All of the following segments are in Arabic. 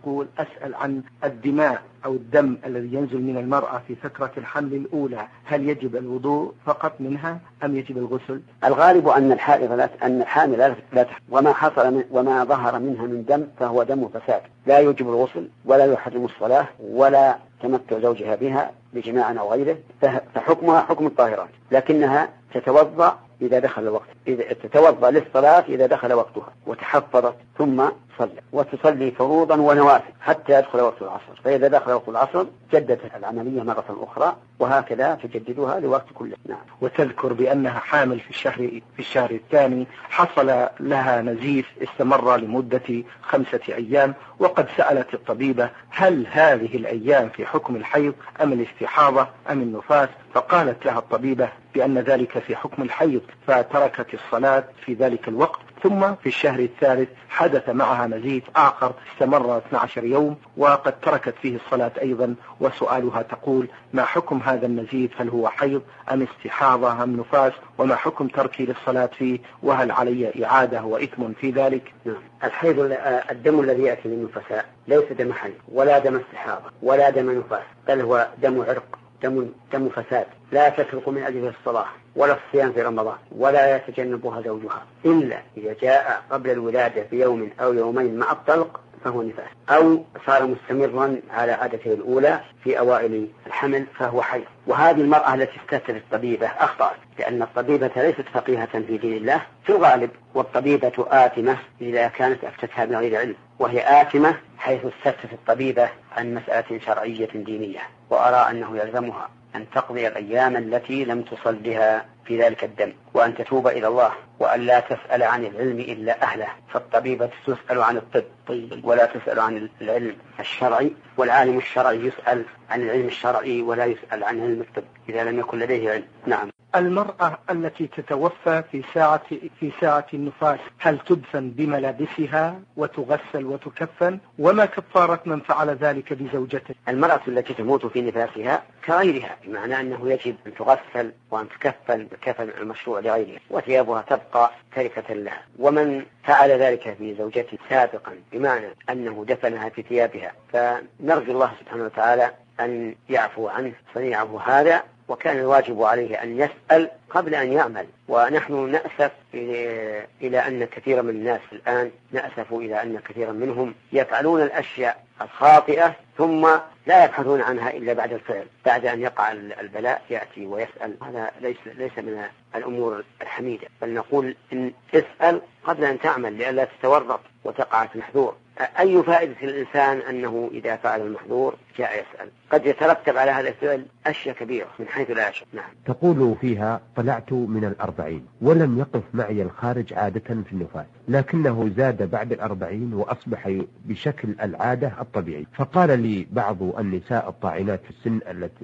تقول: أسأل عن الدماء أو الدم الذي ينزل من المرأة في فترة الحمل الأولى، هل يجب الوضوء فقط منها أم يجب الغسل؟ الغالب أن الحامل لا وما ظهر منها من دم فهو دم فساد، لا يجب الغسل ولا يحرم الصلاة ولا تمتع زوجها بها بجماع أو غيره، فحكمها حكم الطاهرات، لكنها تتوضأ إذا دخل الوقت، تتوضأ للصلاة إذا دخل وقتها وتحفظت ثم صلى، وتصلي فروضا ونوافل حتى يدخل وقت العصر، فإذا دخل وقت العصر جدت العملية مرة أخرى، وهكذا تجددها لوقت كله. نعم. وتذكر بأنها حامل في الشهر الثاني، حصل لها نزيف استمر لمدة 5 أيام، وقد سألت الطبيبة: هل هذه الأيام في حكم الحيض أم الاستحاضة أم النفاس؟ فقالت لها الطبيبة بأن ذلك في حكم الحيض، فتركت الصلاة في ذلك الوقت. ثم في الشهر الثالث حدث معها نزيف آخر استمر 12 يوم، وقد تركت فيه الصلاة أيضا. وسؤالها تقول: ما حكم هذا النزيف؟ هل هو حيض أم استحاضة أم نفاس؟ وما حكم تركي للصلاة فيه؟ وهل علي إعادة وإثم في ذلك؟ الحيض الدم الذي يأتي من النفساء ليس دم حيض ولا دم استحاضة ولا دم نفاس، بل هو دم عرق، دم فساد، لا تترك من أجل الصلاة ولا الصيام في رمضان، ولا يتجنبها زوجها إلا إذا جاء قبل الولادة بيوم أو يومين مع الطلق فهو نفاس، أو صار مستمرا على عادته الأولى في أوائل الحمل فهو حيض. وهذه المرأة التي استفتت الطبيبة أخطأت، لأن الطبيبة ليست فقيهة في دين الله في الغالب، والطبيبة آثمة إذا كانت أفتتها بغير علم، وهي آثمة حيث استفتت الطبيبة عن مسألة شرعية دينية، وأرى أنه يلزمها أن تقضي الأيام التي لم تصل بها في ذلك الدم، وأن تتوب إلى الله، وأن لا تسأل عن العلم إلا أهله، فالطبيبة تسأل عن الطب ولا تسأل عن العلم الشرعي، والعالم الشرعي يسأل عن العلم الشرعي ولا يسأل عن علم الطب إذا لم يكن لديه علم. نعم. المرأة التي تتوفى في ساعة النفاس هل تدفن بملابسها وتغسل وتكفن؟ وما كفارة من فعل ذلك بزوجته؟ المرأة التي تموت في نفاسها كغيرها، بمعنى أنه يجب أن تغسل وأن تكفن بالكفن المشروع لغيرها، وثيابها تبقى تركة لها. ومن فعل ذلك في زوجته سابقا بمعنى أنه دفنها في ثيابها، فنرجو الله سبحانه وتعالى أن يعفو عنه صنيعه هذا، وكان الواجب عليه أن يسأل قبل أن يعمل. ونحن نأسف إلى أن كثيرا من الناس الآن إلى أن كثيرا منهم يفعلون الأشياء الخاطئة ثم لا يبحثون عنها إلا بعد الفعل، بعد أن يقع البلاء يأتي ويسأل. هذا ليس من الأمور الحميدة، بل نقول إن اسأل قبل أن تعمل لئلا تتورط وتقع في المحذور. أي فائدة الإنسان أنه إذا فعل المحظور جاء يسأل؟ قد يترتب على هذا الفعل أشياء كبيرة من حيث لا يشعر. نعم. تقول فيها: طلعت من 40 ولم يقف معي الخارج عادة في النفاس، لكنه زاد بعد 40 وأصبح بشكل العادة الطبيعي، فقال لي بعض النساء الطاعنات في السن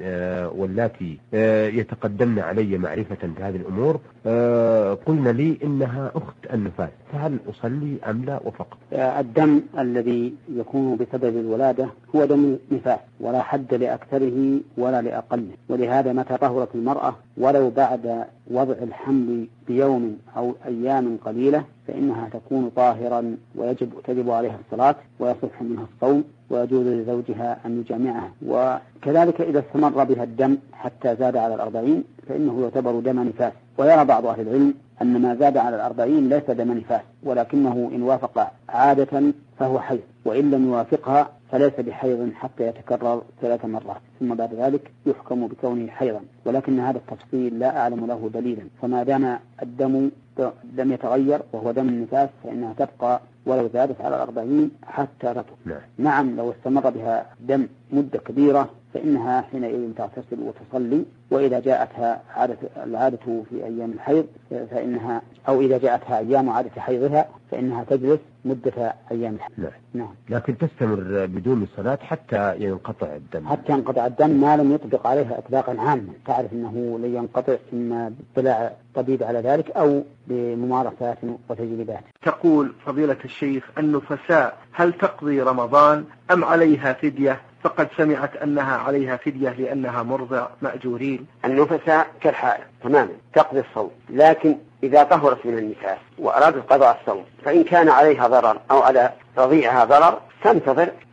واللاتي يتقدمن علي معرفة بهذه الأمور، قلنا لي إنها أخت النفاس، فهل أصلي أم لا؟ وفقط الدم الذي يكون بسبب الولادة هو دم نفاس، ولا حد لأكثره ولا لأقله، ولهذا متى طهرت المرأة ولو بعد وضع الحمل بيوم أو أيام قليلة فإنها تكون طاهرا، تجب عليها الصلاة ويصح منها الصوم، ويجوز لزوجها أن يجامعها. وكذلك إذا استمر بها الدم حتى زاد على 40 فإنه يعتبر دم نفاس. ويرى بعض أهل العلم أن ما زاد على 40 ليس دم نفاس، ولكنه إن وافق عادة فهو حيض، وإن لم يوافقها فليس بحيض حتى يتكرر 3 مرات، ثم بعد ذلك يحكم بكونه حيضا. ولكن هذا التفصيل لا أعلم له دليلا، فما دام الدم لم يتغير وهو دم النفاس فإنها تبقى ولو زادت على 40 حتى تطهر. نعم، لو استمر بها دم مدة كبيرة فإنها حينئذ تغتسل وتصلي، وإذا جاءتها العادة في أيام الحيض فإنها، أو إذا جاءتها أيام عادة حيضها فإنها تجلس مدة أيام الحيض. نعم. لكن تستمر بدون الصلاة حتى ينقطع الدم، حتى ينقطع الدم ما لم يطبق عليها إطلاقا عاما. تعرف أنه لن ينقطع إما باطلاع طبيب على ذلك أو بممارسات وتجربات. تقول فضيلة الشيخ: النفساء هل تقضي رمضان أم عليها فدية؟ فقد سمعت أنها عليها فدية لأنها مرضع مأجورين. النفساء كالحائض تماما تقضي الصوم، لكن إذا طهرت من النفاس وأرادت قضاء الصوم فإن كان عليها ضرر أو على رضيعها ضرر تنتظر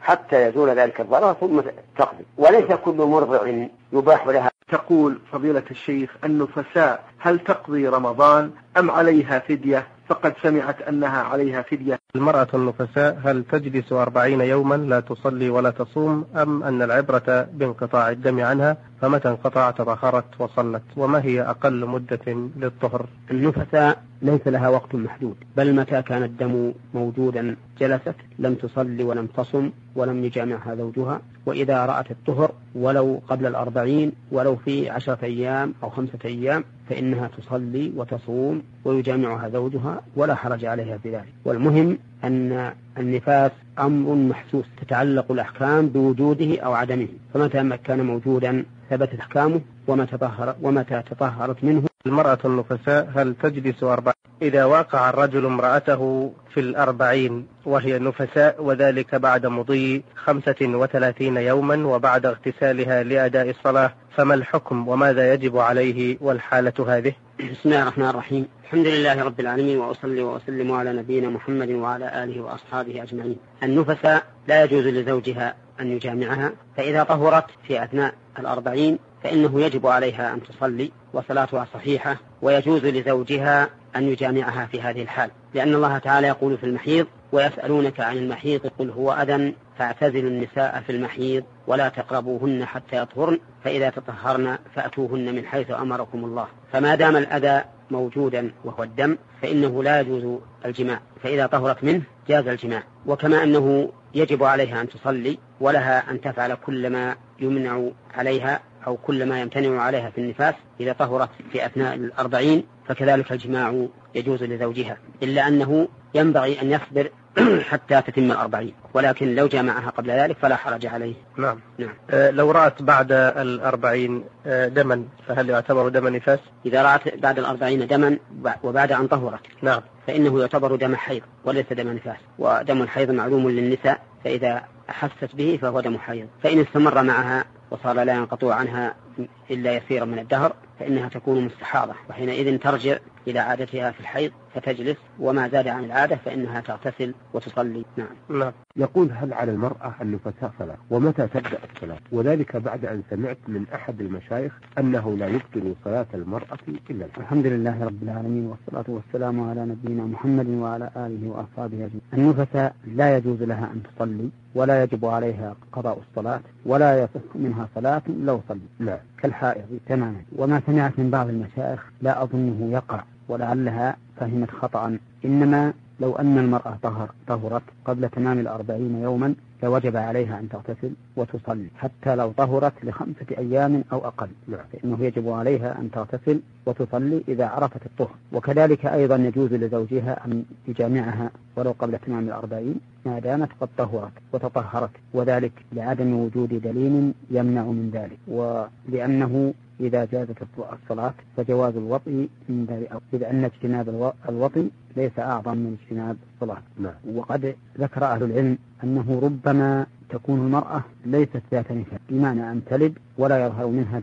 حتى يزول ذلك الضرر ثم تقضي. وليس كل مرضع يباح لها. تقول فضيلة الشيخ: النفساء هل تقضي رمضان أم عليها فدية؟ فقد سمعت أنها عليها فدية. المرأة النفساء هل تجلس 40 يوما لا تصلي ولا تصوم، أم أن العبرة بانقطاع الدم عنها فمتى انقطع تطهرت وصلت؟ وما هي أقل مدة للطهر؟ النفساء ليس لها وقت محدود، بل متى كان الدم موجودا جلست لم تصلي ولم تصم ولم يجامعها زوجها. وإذا رأت الطهر ولو قبل 40 ولو في 10 أيام أو 5 أيام فإنها تصلي وتصوم ويجامعها زوجها ولا حرج عليها في ذلك. والمهم أن النفاس أمر محسوس تتعلق الأحكام بوجوده أو عدمه، فمتى كان موجودا ثبتت أحكامه ومتى تطهرت منه. المرأة النفساء هل تجلس 40 إذا واقع الرجل امرأته في 40 وهي نفساء، وذلك بعد مضي 35 يوما وبعد اغتسالها لأداء الصلاة، فما الحكم وماذا يجب عليه والحالة هذه؟ بسم الله الرحمن الرحيم. الحمد لله رب العالمين، وأصلي وأسلم على نبينا محمد وعلى آله وأصحابه أجمعين. النفساء لا يجوز لزوجها أن يجامعها، فإذا طهرت في أثناء 40 فإنه يجب عليها أن تصلي وصلاتها صحيحة، ويجوز لزوجها أن يجامعها في هذه الحال، لأن الله تعالى يقول في المحيض: ويسألونك عن المحيض قل هو أذى فاعتزلوا النساء في المحيض ولا تقربوهن حتى يطهرن فإذا تطهرن فأتوهن من حيث أمركم الله. فما دام الأذى موجودا وهو الدم فإنه لا يجوز الجماع، فإذا طهرت منه جاز الجماع. وكما أنه يجب عليها أن تصلي ولها أن تفعل كل ما يمنع عليها أو كل ما يمتنع عليها في النفاس إذا طهرت في أثناء 40، فكذلك الجماع يجوز لزوجها، إلا أنه ينبغي أن يصبر حتى تتم 40، ولكن لو جامعها قبل ذلك فلا حرج عليه. نعم. لو رأت بعد 40 دما فهل يعتبر دم نفاس؟ إذا رأت بعد 40 دما وبعد أن طهرت نعم فإنه يعتبر دم حيض وليس دم نفاس، ودم الحيض معلوم للنساء، فإذا أحست به فهو دم حيض. فإن استمر معها وصار لا ينقطع عنها إلا يسيرا من الدهر فإنها تكون مستحاضة، وحينئذ ترجع إلى عادتها في الحيض فتجلس، وما زاد عن العادة فإنها تغتسل وتصلي. نعم. يقول: هل على المرأة النفساء صلاة؟ ومتى تبدأ الصلاة؟ وذلك بعد أن سمعت من أحد المشايخ أنه لا يبطل صلاة المرأة إلا الحيض. الحمد لله رب العالمين، والصلاة والسلام على نبينا محمد وعلى آله وأصحابه أجمعين. النفساء لا يجوز لها أن تصلي ولا يجب عليها قضاء الصلاة ولا يصح منها صلاة لو صلي. لا، كالحائض تماما. وما سمعت من بعض المشايخ لا أظنه يقع، ولعلها فهمت خطأ، إنما لو أن المرأة طهرت قبل تمام 40 يوما فوجب عليها أن تغتسل وتصلي حتى لو طهرت ل5 أيام أو أقل، فإنه يجب عليها أن تغتسل وتصلي إذا عرفت الطهر. وكذلك أيضا يجوز لزوجها أن يجامعها ولو قبل تمام 40 ما دامت قد طهرت وتطهرت، وذلك لعدم وجود دليل يمنع من ذلك، ولأنه إذا جازت الصلاة فجواز الوطء من ذلك، إذ أن اجتناب الوطء ليس أعظم من اجتناب الصلاة. وقد ذكر أهل العلم أنه ربما تكون المرأة ليست ذات نفاس، بمعنى أن تلد ولا يظهر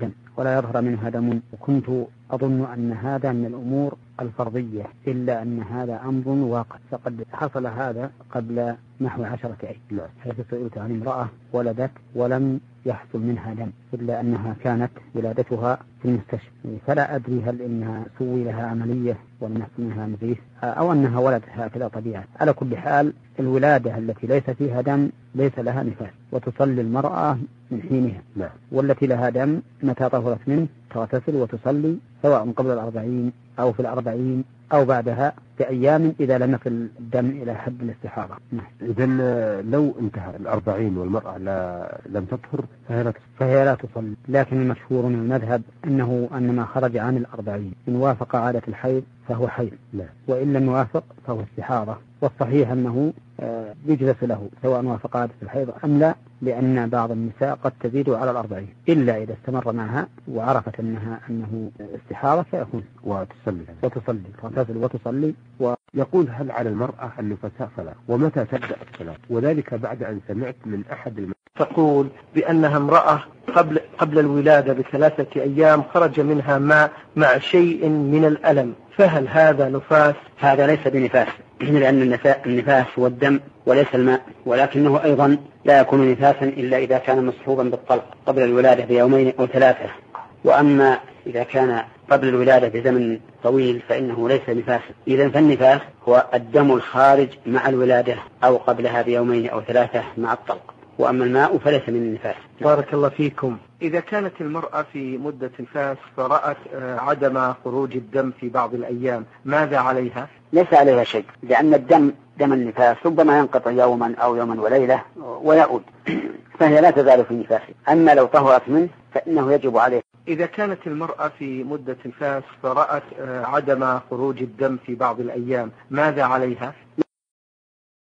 منها دم، وكنت أظن أن هذا من الأمور الفرضية، إلا أن هذا أمر واقع، فقد حصل هذا قبل نحو 10 أيام، حيث سئلت عن امرأة ولدت ولم يحصل منها دم، إلا أنها كانت ولادتها في المستشفى، فلا أدري هل إنها سوي لها عملية ولم يحصل منها نزيف أو أنها ولدت هكذا طبيعة. على كل حال الولادة التي ليس فيها دم ليس لها نفاس، وتصلي المرأة من حينها. والتي لها دم متى طهرت منه تغتسل وتصلي، سواء قبل 40 أو في 40 أو بعدها بأيام إذا لم يصل الدم إلى حد الاستحاضة. إذن لو انتهى 40 والمرأة لم تطهر فهي لا تصلي. لكن المشهور من المذهب أن ما خرج عن 40 إن وافق عادة الحيض فهو حيض، وإن لم يوافق فهو استحاضة. والصحيح أنه يجلس له سواء وافق عادة الحيض أم لا، لأن بعض النساء قد تزيد على 40 إلا إذا استمر معها وعرفت أنه استحاضة فيكون وتصلي تغتسل وتصلي يقول هل على المرأة النفساء صلاة ومتى تبدأ الصلاة؟ وذلك بعد أن سمعت من أحد تقول بأنها امرأة قبل الولادة ب3 أيام خرج منها ماء مع شيء من الألم، فهل هذا نفاس؟ هذا ليس بنفاس، لأن النفاس هو الدم وليس الماء، ولكنه أيضا لا يكون نفاسا إلا إذا كان مصحوبا بالطلق قبل الولادة ب2 أو 3. وأما إذا كان قبل الولادة بزمن طويل فإنه ليس نفاسا. إذن فالنفاس هو الدم الخارج مع الولادة أو قبلها ب2 أو 3 مع الطلق، وأما الماء فليس من النفاس. بارك الله فيكم. إذا كانت المرأة في مدة نفاس فرأت عدم خروج الدم في بعض الأيام ماذا عليها؟ ليس عليها شيء، لأن دم النفاس ربما ينقطع يوما أو يوما وليلة ويعود، فهي لا تزال في نفاس. أما لو طهرت منه فإنه يجب عليه. إذا كانت المرأة في مدة نفاس فرأت عدم خروج الدم في بعض الأيام ماذا عليها؟